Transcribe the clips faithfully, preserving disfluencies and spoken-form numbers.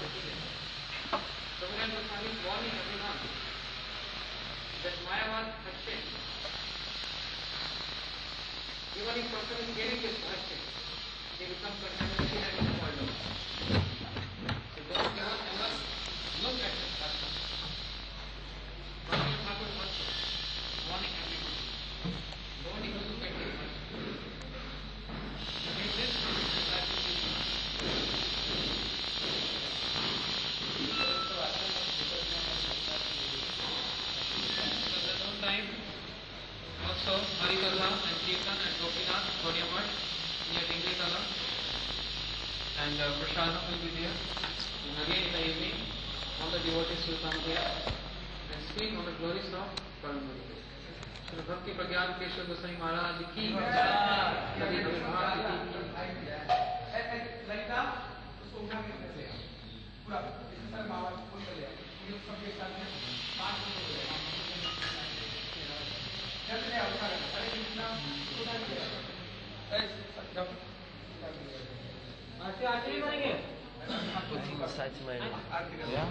Prabhupada Goswami is warning everyone that Mayavad has changed. Even if person is hearing this question, they become contaminated and spoiled out. So don't ever ever look at this person. Bhakti Thakur was warning everyone. Don't even look at this person. With this, that will be time also Harikatha and Kirtan and Gopinath, Gaudiya near Dingli-Tala, and uh, Prashadam will be there. And again in the evening, all the devotees will come there and speak on the glories of Paramguru. Shri Bhakti Pragyan Keshava Goswami Maharaj ki jai. Hari Bhakti ki jai. Like that, उसको उठा के कैसे पूरा इस तरह मावा को कर लिया ये सबके साथ में पांच लोग हो गए जब ले उठा अरे कितना उठा लिया जब आरती आरती करेंगे आपको साइड में या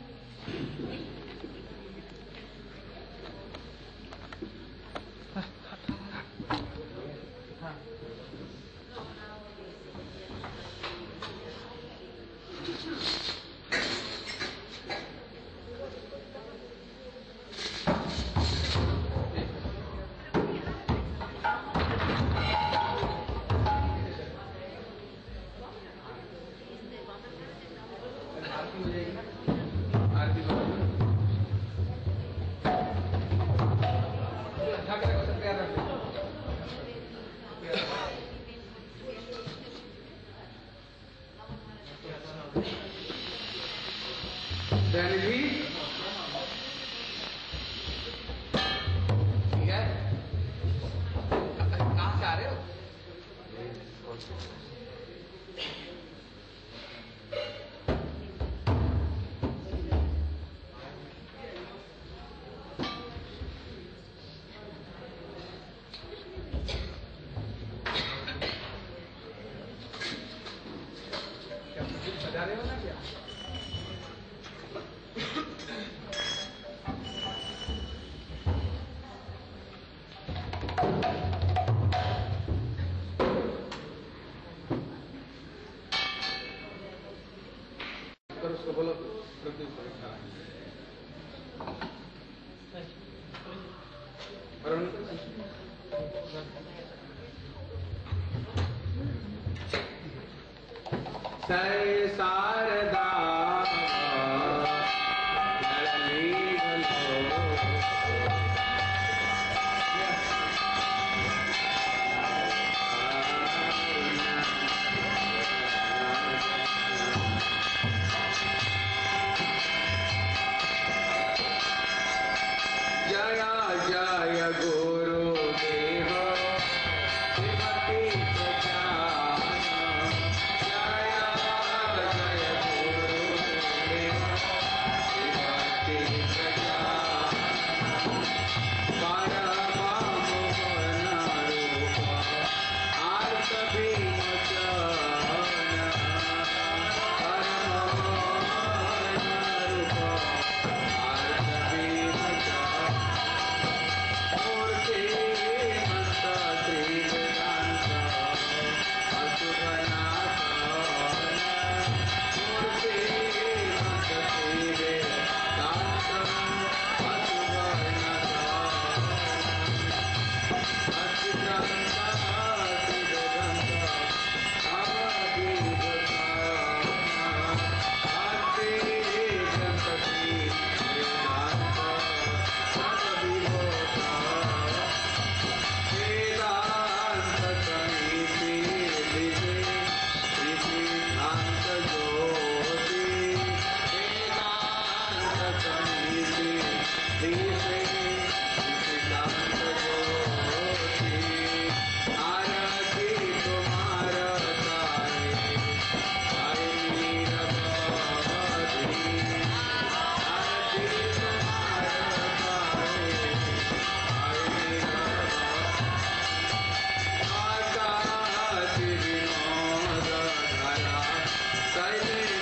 Sai Sarada Jaya Jaya Guru Deva Bhakti Prajana Jaya Jaya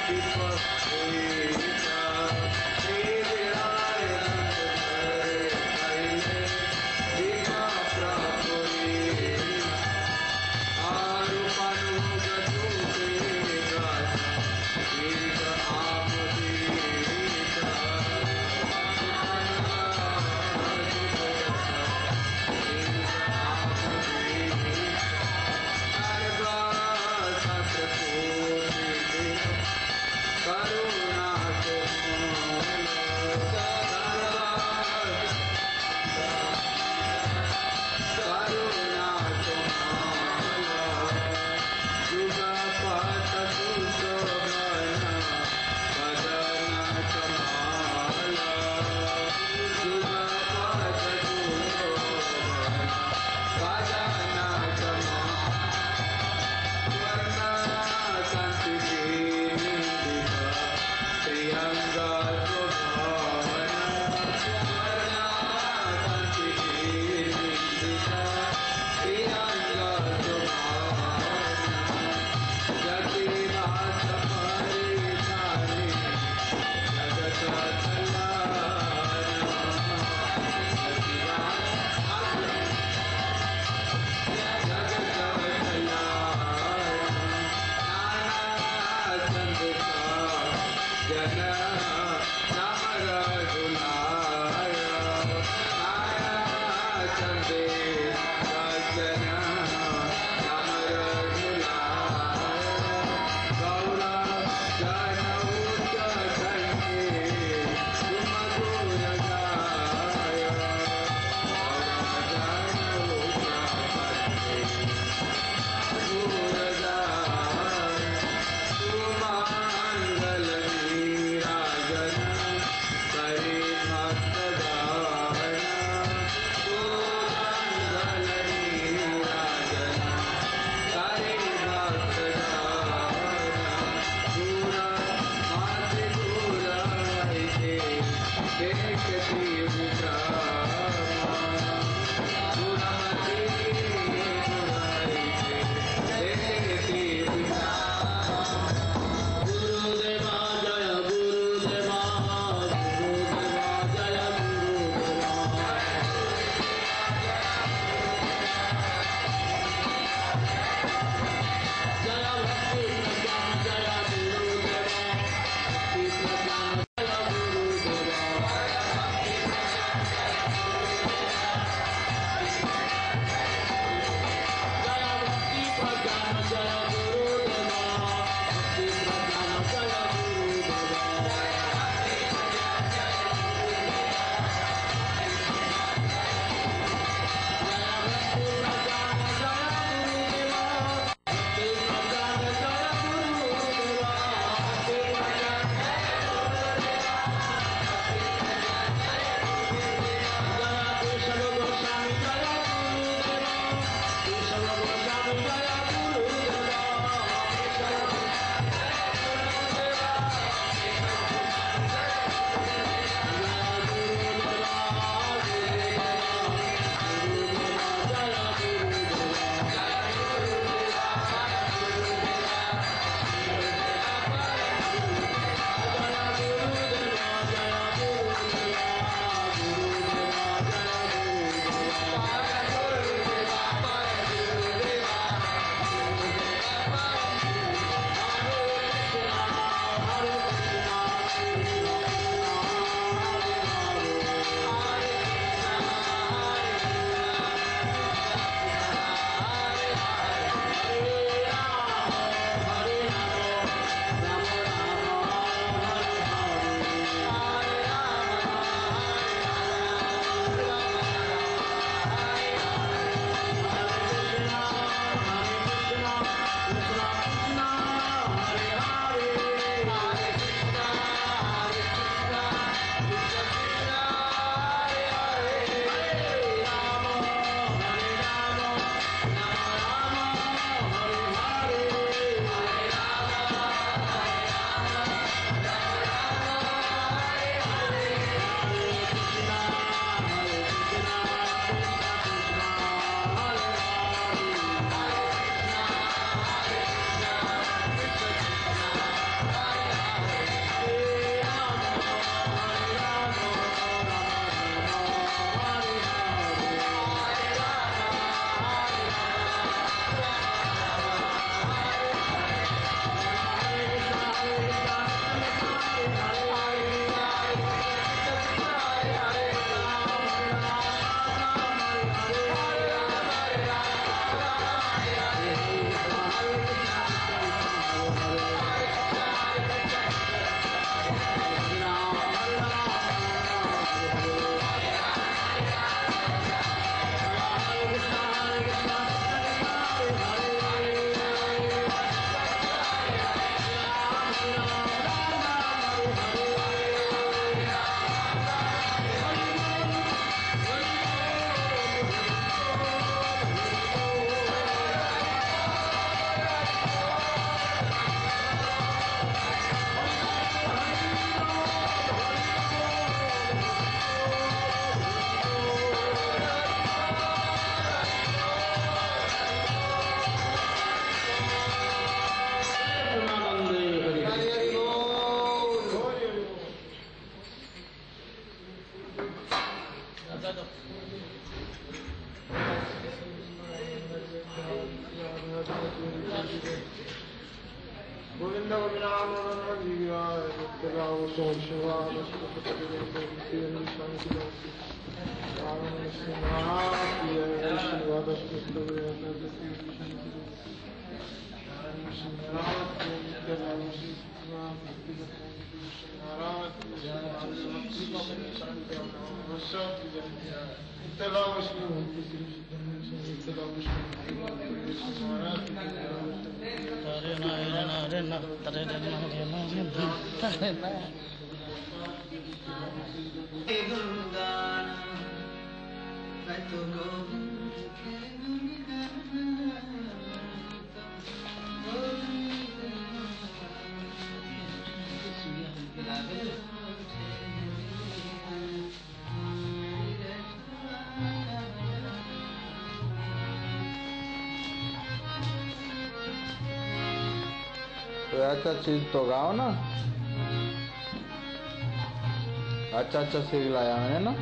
Hare तो अच्छा चीज तो गाओ ना, अच्छा अच्छा सीख लाया मैंने ना।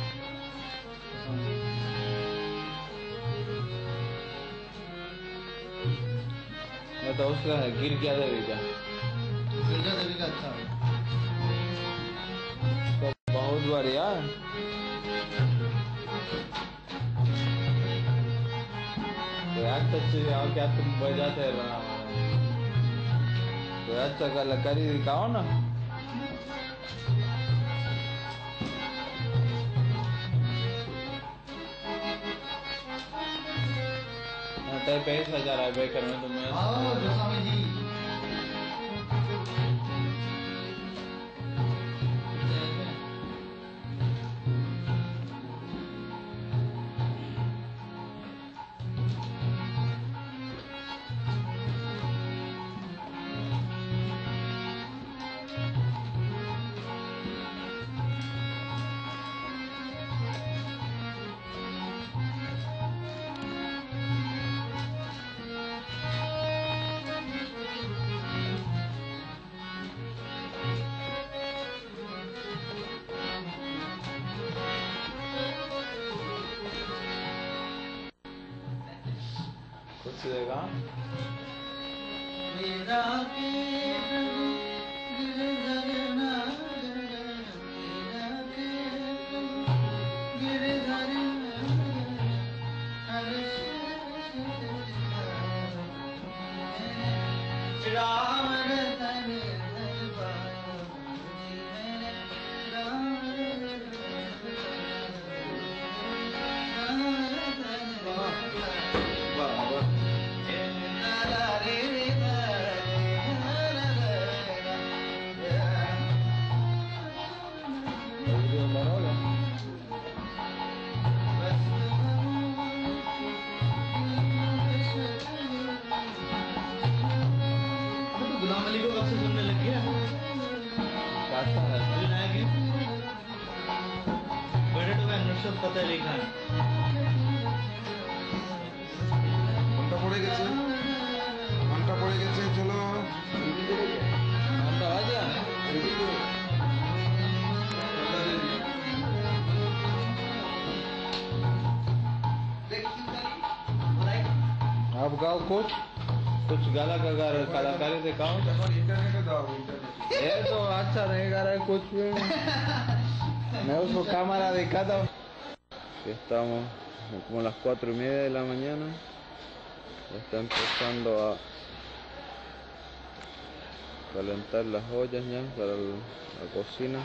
मैं तो उसका गिर गया देवी का गिरजा देवी का अच्छा तो बहुत बढ़िया। तो अच्छा चीज आओ क्या तुम बजाते रहो, तो अच्छा कलाकारी दिखाओ ना। तो पैसा जा रहा है बेकर में तुम्हें। आओ गोस्वामी जी कुछ देगा मेरा के प्रभु गिरधर नागर, मेरा के प्रभु गिरधर नागर, हर राम रतन धन बाजी मैंने राम गुलाम अली को कब से सुनने लग गया? बड़े तो मैं नुसरत फतेह अली खान ঘন্টা পড়ে গেছে, ঘন্টা পড়ে গেছে, চলো घंटा आ गया। आप गाओ कुछ कुछ गाला का गा कलाकारी दिखाओ। इंटरनेटे दाओ, इंटरनेट ये तो अच्छा नहीं गा रहा है कुछ भी। मैं उसको cámara dedicada. Estamos como las cuatro y media de la mañana. Está empezando a calentar las ollas ya para el- la cocina.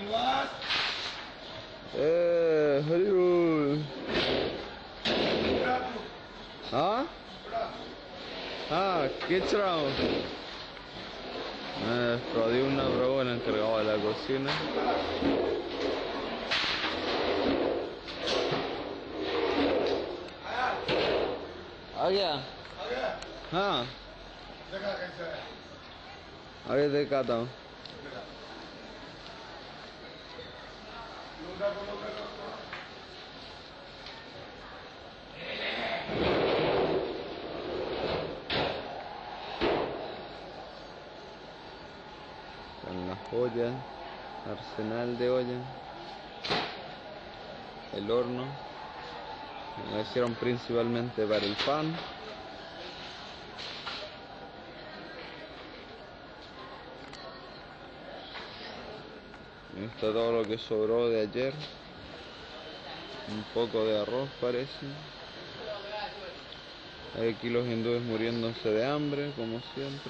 Eh, Haribol. ¿Ah? Ah, Kichram. Eh, Prodiumna Bravo, el encargado de la cocina. आ गया? हाँ, देखा कैसे है? आगे दिखाता हूँ। लोटा को लोटा को Con las ollas, arsenal de ollas, el horno, lo hicieron principalmente para el pan. Está todo lo que sobró de ayer. Un poco de arroz parece. Hay aquí los hindúes muriéndose de hambre, como siempre.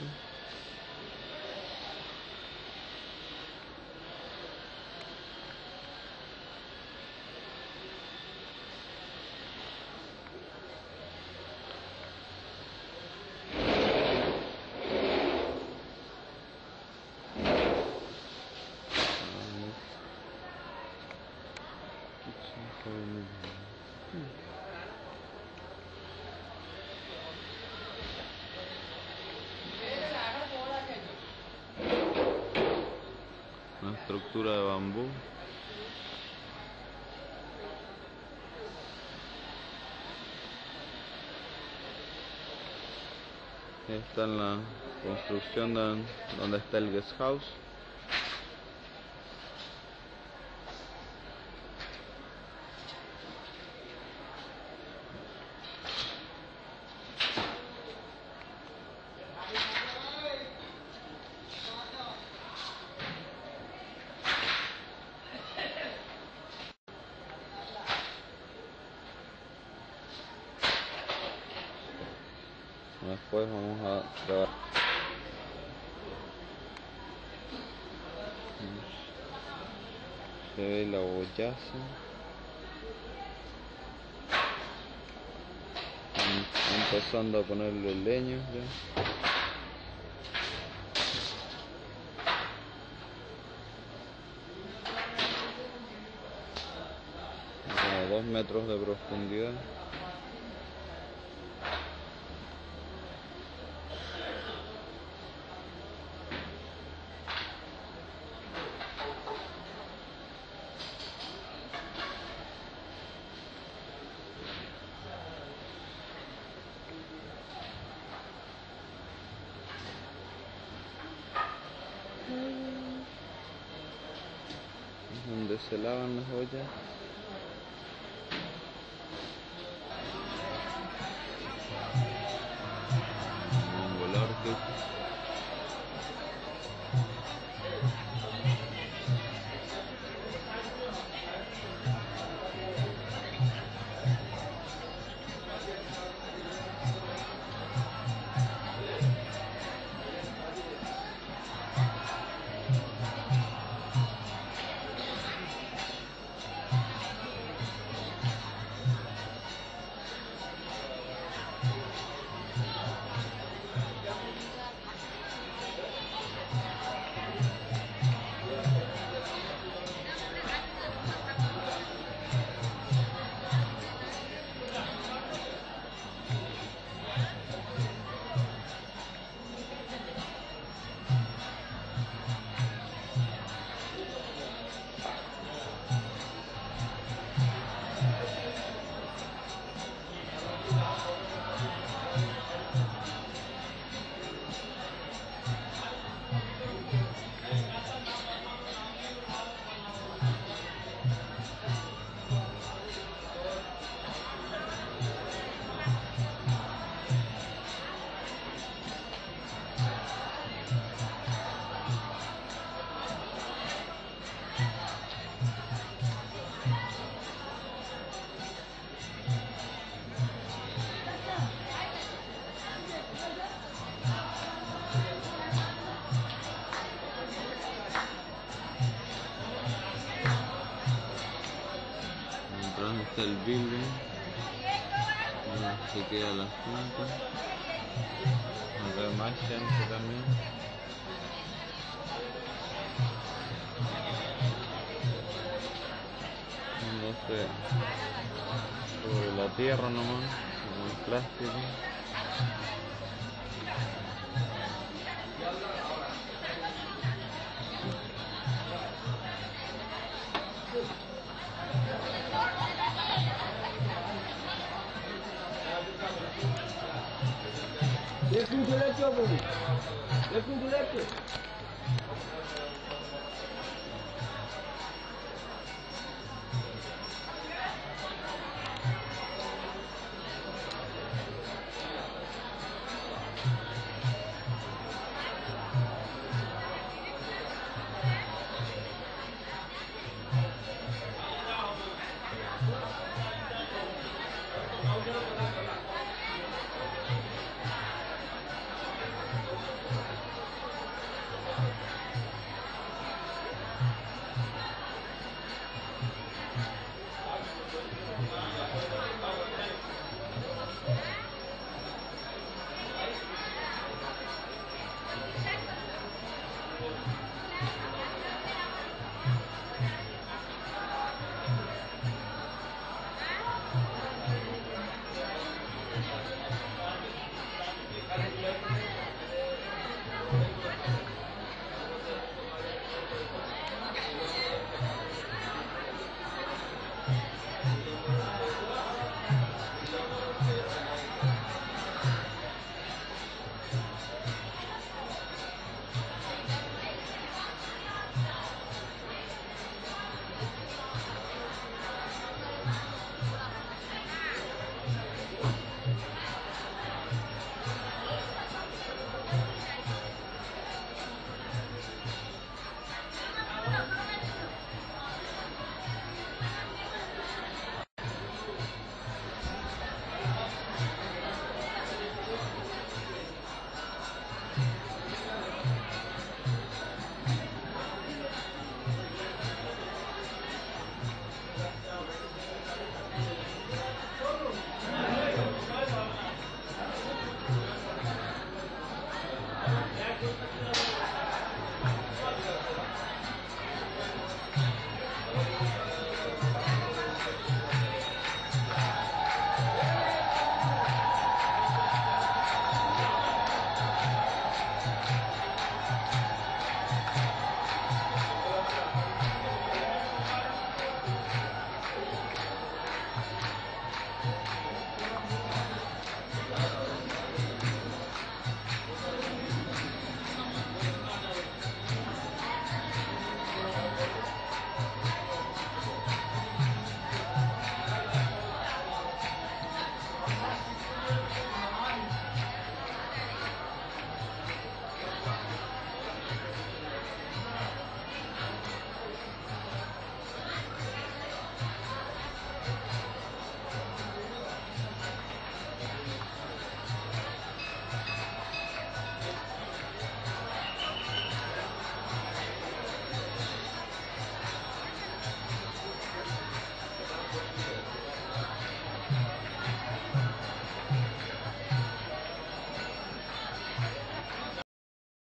Una estructura de bambú. Esta es la construcción de, donde está el guest house. Después vamos a grabar. Se ve la boyaza. Empezando a ponerle leños ya. Como dos metros de profundidad. Donde se lavan las ollas. Un volarte. Está el building, se queda la junta, acá hay más gente también. No sé, sobre la tierra nomás, con el plástico. Left to left, left to left.